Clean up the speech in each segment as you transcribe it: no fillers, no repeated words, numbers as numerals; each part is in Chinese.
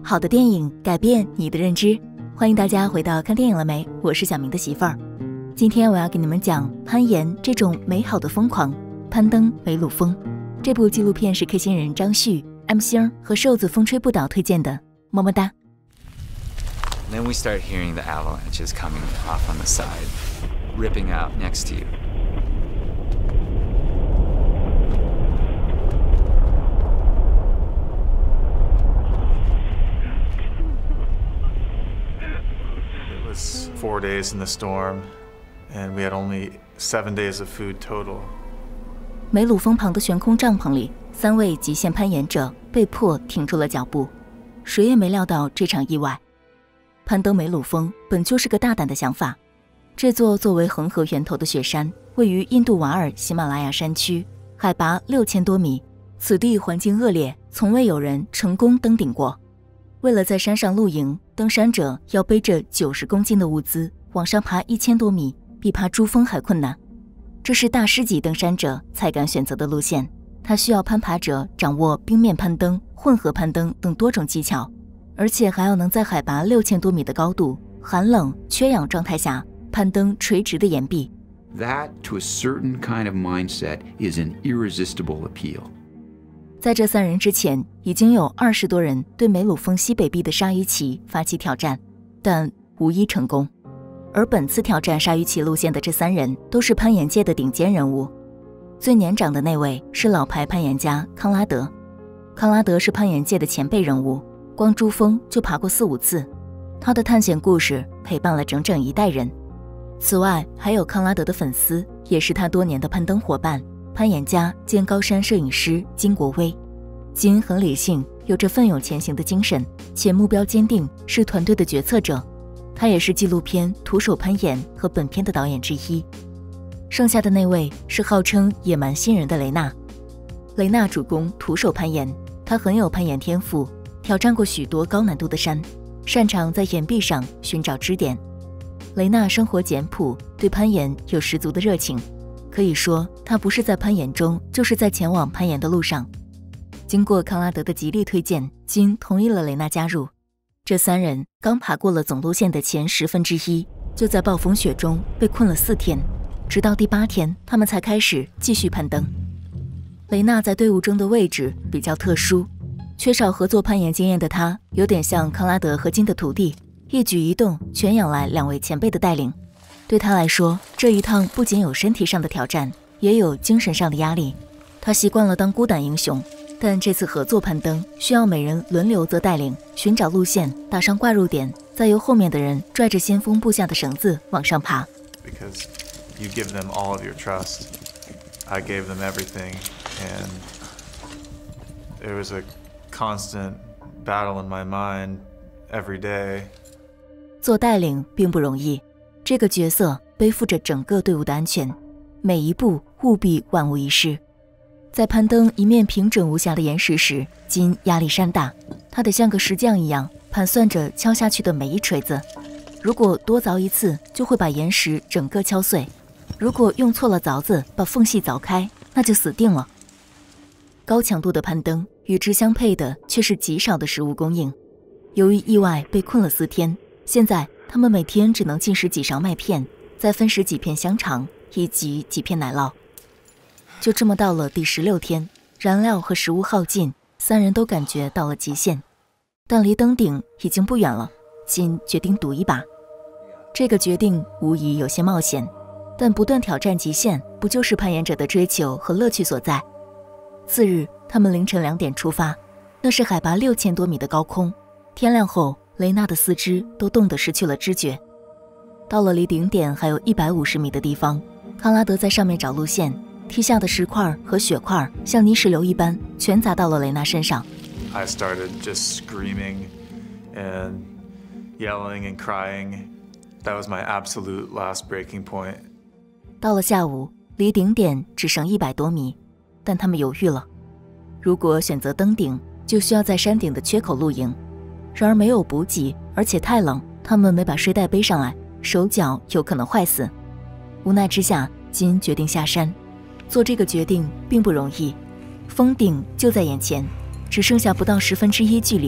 好的电影改变你的认知，欢迎大家回到看电影了没？我是小明的媳妇儿。今天我要给你们讲攀岩这种美好的疯狂，攀登梅鲁峰。这部纪录片是 K 星人张旭、M 星和瘦子风吹不倒推荐的，么么哒。 Then we start hearing the avalanches coming off on the side, ripping out next to you. It was 4 days in the storm, and we had only 7 days of food total. 梅鲁峰旁的悬空帐篷里，3位极限攀岩者被迫停住了脚步，谁也没料到这场意外。攀登梅鲁峰本就是个大胆的想法。这座作为恒河源头的雪山，位于印度瓦尔喜马拉雅山区，海拔6000多米，此地环境恶劣，从未有人成功登顶过。为了在山上露营，登山者要背着90公斤的物资往上爬1000多米，比爬珠峰还困难。这是大师级登山者才敢选择的路线，它需要攀爬者掌握冰面攀登、混合攀登等多种技巧，而且还要能在海拔6000多米的高度、寒冷、缺氧状态下攀登垂直的岩壁。 That, to a certain kind of mindset, is an irresistible appeal. 在这3人之前，已经有20多人对梅鲁峰西北壁的鲨鱼旗发起挑战，但无一成功。而本次挑战鲨鱼旗路线的这3人都是攀岩界的顶尖人物。最年长的那位是老牌攀岩家康拉德。康拉德是攀岩界的前辈人物，光珠峰就爬过4、5次，他的探险故事陪伴了整整一代人。此外，还有康拉德的粉丝，也是他多年的攀登伙伴，攀岩家兼高山摄影师金国威。金很理性，有着奋勇前行的精神，且目标坚定，是团队的决策者。他也是纪录片《徒手攀岩》和本片的导演之一。剩下的那位是号称野蛮新人的雷娜。雷娜主攻徒手攀岩，她很有攀岩天赋，挑战过许多高难度的山，擅长在岩壁上寻找支点。雷娜生活简朴，对攀岩有十足的热情，可以说她不是在攀岩中，就是在前往攀岩的路上。经过康拉德的极力推荐，金同意了雷娜加入。这3人刚爬过了总路线的前1/10，就在暴风雪中被困了4天，直到第8天，他们才开始继续攀登。雷娜在队伍中的位置比较特殊，缺少合作攀岩经验的她，有点像康拉德和金的徒弟，一举一动全仰赖2位前辈的带领。对她来说，这一趟不仅有身体上的挑战，也有精神上的压力。她习惯了当孤胆英雄，但这次合作攀登需要每人轮流做带领，寻找路线，打上挂入点，再由后面的人拽着先锋部下的绳子往上爬。 Because you give them all of your trust. I gave them everything, and there was a constant battle in my mind every day. 做带领并不容易，这个角色背负着整个队伍的安全，每一步务必万无一失。在攀登一面平整无瑕的岩石时，金压力山大，他得像个石匠一样盘算着敲下去的每一锤子。如果多凿一次，就会把岩石整个敲碎；如果用错了凿子把缝隙凿开，那就死定了。高强度的攀登与之相配的却是极少的食物供应。由于意外被困了4天，现在他们每天只能进食几勺麦片，再分食几片香肠以及几片奶酪。就这么到了第16天，燃料和食物耗尽，3人都感觉到了极限，但离登顶已经不远了。金决定赌一把，这个决定无疑有些冒险，但不断挑战极限，不就是攀岩者的追求和乐趣所在？次日，他们凌晨2点出发，那是海拔6000多米的高空。天亮后，雷娜的4肢都冻得失去了知觉。到了离顶点还有150米的地方，康拉德在上面找路线。踢下的石块和雪块像泥石流一般全砸到了雷娜身上。 I started just screaming and yelling and crying. That was my absolute last breaking point. 到了下午，离顶点只剩100多米，但他们犹豫了。如果选择登顶，就需要在山顶的缺口露营。然而没有补给，而且太冷，他们没把睡袋背上来，手脚有可能坏死。无奈之下，金决定下山。做这个决定并不容易，峰顶就在眼前，只剩下不到1/10距离。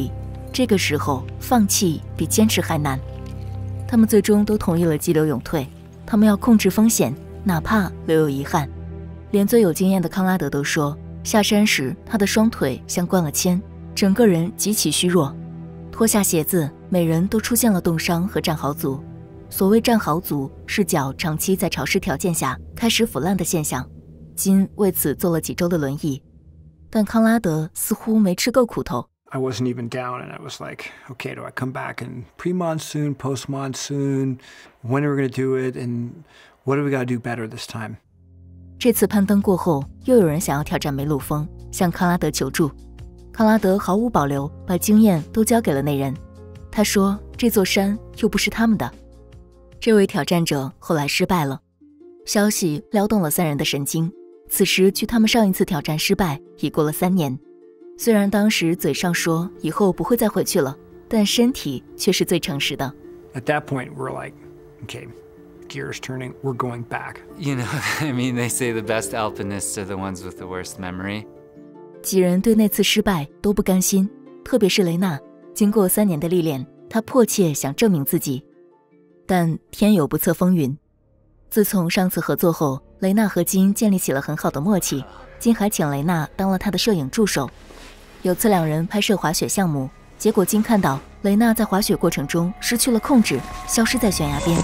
这个时候放弃比坚持还难。他们最终都同意了激流勇退，他们要控制风险，哪怕留有遗憾。连最有经验的康拉德都说，下山时他的双腿像灌了铅，整个人极其虚弱。脱下鞋子，每人都出现了冻伤和战壕足。所谓战壕足，是脚长期在潮湿条件下开始腐烂的现象。金为此坐了几周的轮椅，但康拉德似乎没吃够苦头。 I wasn't even down, and I was like, okay, do I come back in pre-monsoon, post-monsoon? When are we going to do it? And what do we got to do better this time? 这次攀登过后，又有人想要挑战梅鲁峰，向康拉德求助。康拉德毫无保留，把经验都交给了那人。他说，这座山又不是他们的。这位挑战者后来失败了，消息撩动了3人的神经。此时距他们上一次挑战失败已过了3年。虽然当时嘴上说以后不会再回去了，但身体却是最诚实的。 At that point, we're like, okay, gears turning, we're going back. You know, I mean, they say the best alpinists are the ones with the worst memory. 几人对那次失败都不甘心，特别是雷娜。经过3年的历练，她迫切想证明自己。但天有不测风云，自从上次合作后，雷娜和金建立起了很好的默契。金还请雷娜当了他的摄影助手。有次2人拍摄滑雪项目，结果金看到雷娜在滑雪过程中失去了控制，消失在悬崖边。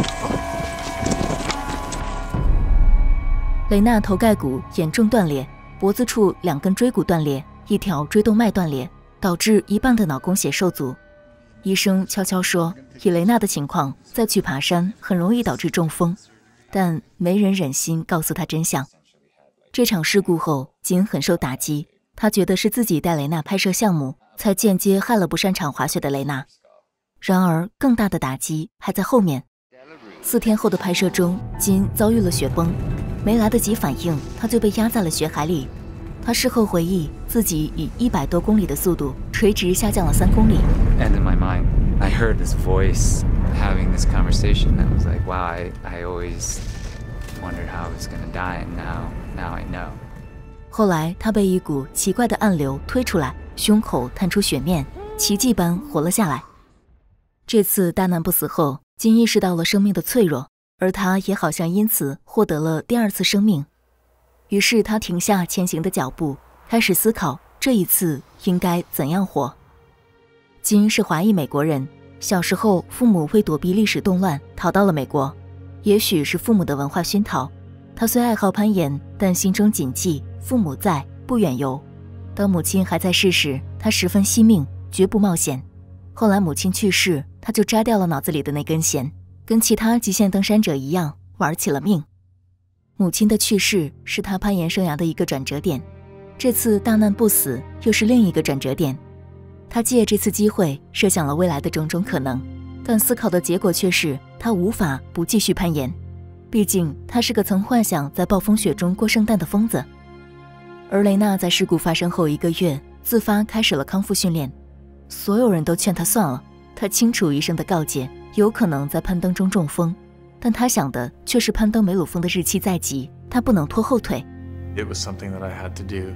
雷娜头盖骨严重断裂，脖子处2根椎骨断裂，1条椎动脉断裂，导致一半的脑供血受阻。医生悄悄说，以雷娜的情况，再去爬山很容易导致中风，但没人忍心告诉他真相。这场事故后，金很受打击，他觉得是自己带雷娜拍摄项目，才间接害了不擅长滑雪的雷娜。然而，更大的打击还在后面。4天后的拍摄中，金遭遇了雪崩，没来得及反应，他就被压在了雪海里。他事后回忆，自己以100多公里的速度垂直下降了3公里。 And in my mind, I heard this voice having this conversation. I was like, wow, I always wondered how I was going to die, and now I know. 后来，他被一股奇怪的暗流推出来，胸口探出血面，奇迹般活了下来。这次大难不死后，金意识到了生命的脆弱，而他也好像因此获得了第2次生命。于是他停下前行的脚步，开始思考这一次应该怎样活。金是华裔美国人，小时候父母为躲避历史动乱逃到了美国，也许是父母的文化熏陶，他虽爱好攀岩，但心中谨记父母在，不远游。当母亲还在世时，他十分惜命，绝不冒险。后来母亲去世，他就摘掉了脑子里的那根弦，跟其他极限登山者一样，玩起了命。母亲的去世是他攀岩生涯的一个转折点，这次大难不死又是另一个转折点。他借这次机会设想了未来的种种可能，但思考的结果却是他无法不继续攀岩。毕竟他是个曾幻想在暴风雪中过圣诞的疯子。而雷娜在事故发生后1个月自发开始了康复训练，所有人都劝他算了。他清楚医生的告诫，有可能在攀登中中风，但他想的却是攀登梅鲁峰的日期在即，他不能拖后腿。 It was something that I had to do.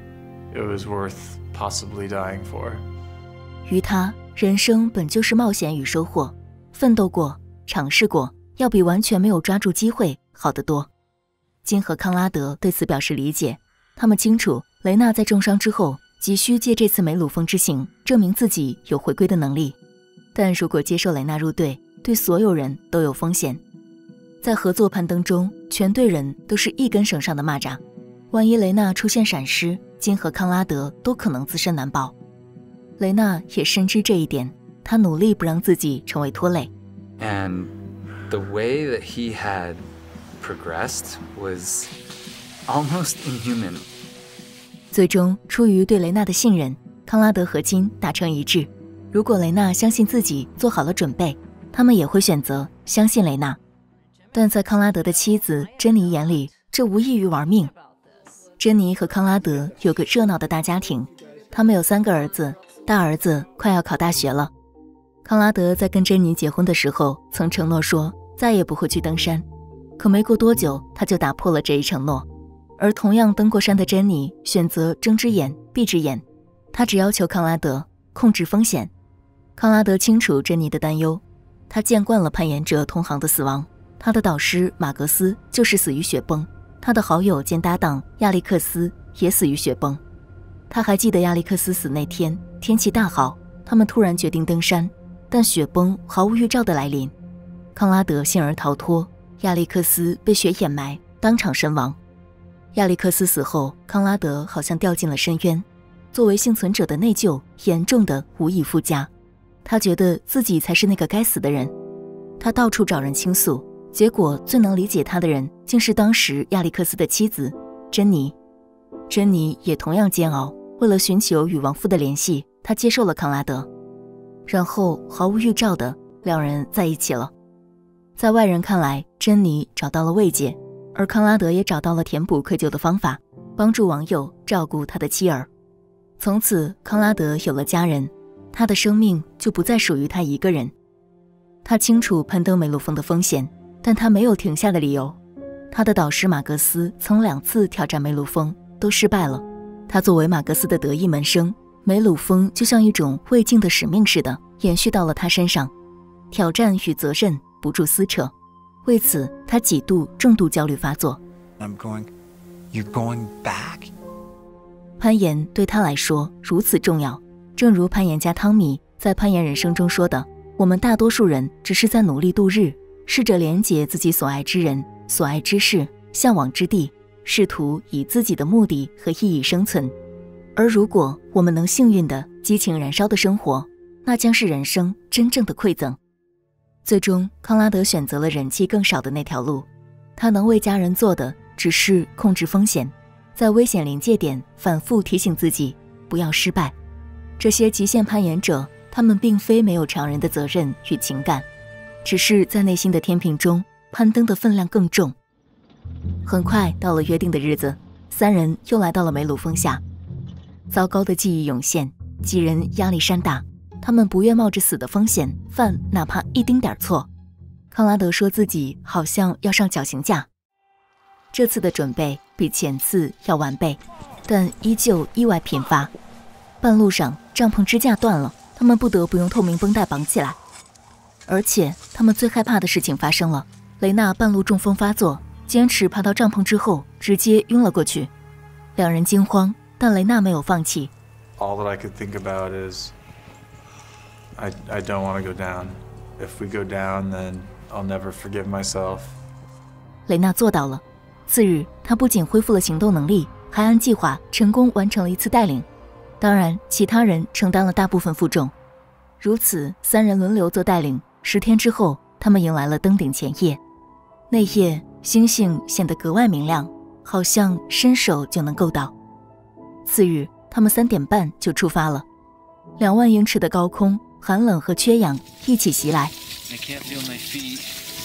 It was worth possibly dying for. 于他，人生本就是冒险与收获，奋斗过，尝试过，要比完全没有抓住机会好得多。金和康拉德对此表示理解，他们清楚雷娜在重伤之后急需借这次梅鲁峰之行证明自己有回归的能力，但如果接受雷娜入队，对所有人都有风险。在合作攀登中，全队人都是一根绳上的蚂蚱，万一雷娜出现闪失，金和康拉德都可能自身难保。雷娜也深知这一点，她努力不让自己成为拖累。 And the way that he had progressed was almost inhuman. 最终，出于对雷娜的信任，康拉德和金达成一致，如果雷娜相信自己做好了准备，他们也会选择相信雷娜。但在康拉德的妻子珍妮眼里，这无异于玩命。珍妮和康拉德有个热闹的大家庭，他们有3个儿子，大儿子快要考大学了。康拉德在跟珍妮结婚的时候曾承诺说再也不会去登山，可没过多久他就打破了这一承诺。而同样登过山的珍妮选择睁只眼闭只眼，她只要求康拉德， 控制风险。康拉德清楚珍妮的担忧，他见惯了攀岩者同行的死亡，他的导师马格斯就是死于雪崩，他的好友兼搭档亚历克斯也死于雪崩。他还记得亚历克斯死那天天气大好，他们突然决定登山，但雪崩毫无预兆的来临，康拉德幸而逃脱，亚历克斯被雪掩埋，当场身亡。亚历克斯死后，康拉德好像掉进了深渊，作为幸存者的内疚严重的无以复加，他觉得自己才是那个该死的人。他到处找人倾诉，结果最能理解他的人竟是当时亚历克斯的妻子珍妮。珍妮也同样煎熬，为了寻求与亡夫的联系，她接受了康拉德，然后毫无预兆的两人在一起了。在外人看来，珍妮找到了慰藉，而康拉德也找到了填补愧疚的方法，帮助网友照顾他的妻儿。从此康拉德有了家人，他的生命就不再属于他一个人。他清楚攀登梅鲁峰的风险，但他没有停下的理由。他的导师马格斯曾2次挑战梅鲁峰，都失败了。他作为马格斯的得意门生，梅鲁峰就像一种未尽的使命似的延续到了他身上，挑战与责任不住撕扯。为此，他几度重度焦虑发作。 You're going back? 攀岩对他来说如此重要，正如攀岩家汤米在《攀岩人生》中说的，我们大多数人只是在努力度日，试着连结自己所爱之人、所爱之事、向往之地，试图以自己的目的和意义生存。而如果我们能幸运的激情燃烧的生活，那将是人生真正的馈赠。最终，康拉德选择了人气更少的那条路，他能为家人做的只是控制风险，在危险临界点反复提醒自己不要失败。这些极限攀岩者，他们并非没有常人的责任与情感，只是在内心的天平中，攀登的分量更重。很快到了约定的日子，3人又来到了梅鲁峰下。糟糕的记忆涌现，几人压力山大，他们不愿冒着死的风险犯哪怕一丁点错。康拉德说自己好像要上绞刑架。这次的准备比前次要完备，但依旧意外频发。半路上帐篷支架断了，他们不得不用透明绷带绑起来。而且他们最害怕的事情发生了，雷娜半路中风发作，坚持爬到帐篷之后直接晕了过去。2人惊慌，但雷娜没有放弃。 All that I could think about is I don't want to go down. If we go down, then I'll never forgive myself. 雷娜做到了。次日，她不仅恢复了行动能力，还按计划成功完成了一次带领。当然，其他人承担了大部分负重。如此，3人轮流做带领。10天之后，他们迎来了登顶前夜。那夜，星星显得格外明亮，好像伸手就能够到。次日，他们3点半就出发了。2万英尺的高空，寒冷和缺氧一起袭来。 I can't feel my feet.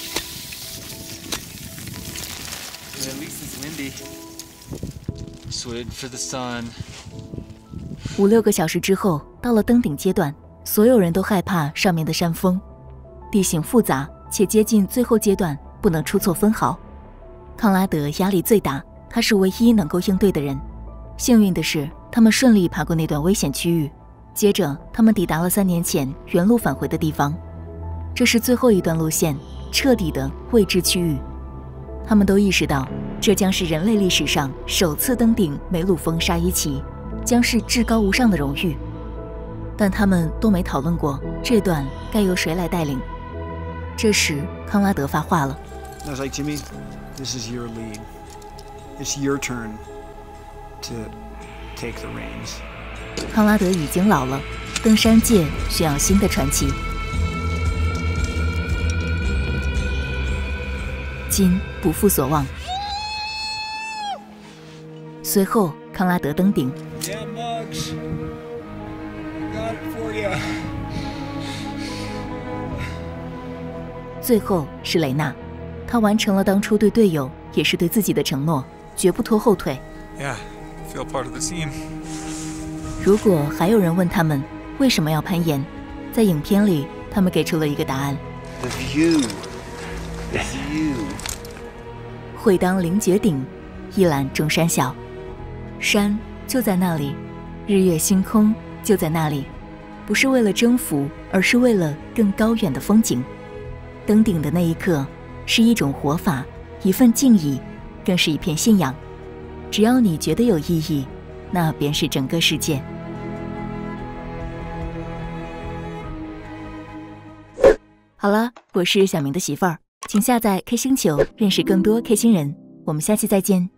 At least it's windy. Just wait for the sun. 5-6个小时之后，到了登顶阶段，所有人都害怕上面的山峰，地形复杂且接近最后阶段，不能出错分毫。康拉德压力最大，他是唯一能够应对的人。幸运的是，他们顺利爬过那段危险区域。接着，他们抵达了3年前原路返回的地方，这是最后一段路线，彻底的未知区域。他们都意识到，这将是人类历史上首次登顶梅鲁峰鲨鱼旗，将是至高无上的荣誉。但他们都没讨论过这段该由谁来带领。这时，康拉德发话了 I was like, Jimmy, this is your lead. It's your turn to take the reins. 康拉德已经老了，登山界需要新的传奇。今不负所望。随后，康拉德登顶。 Yeah, Mugs. Got it for you. 最后是雷娜，她完成了当初对队友也是对自己的承诺，绝不拖后腿。 Yeah, feel part of the team. 如果还有人问他们为什么要攀岩，在影片里他们给出了一个答案 The view. The view. 会当凌绝顶，一览众山小。山就在那里，日月星空就在那里， 不是为了征服，而是为了更高远的风景。登顶的那一刻，是一种活法，一份敬意，更是一片信仰。只要你觉得有意义，那便是整个世界。好了，我是小明的媳妇儿，请下载 K 星球，认识更多 K 星人。我们下期再见。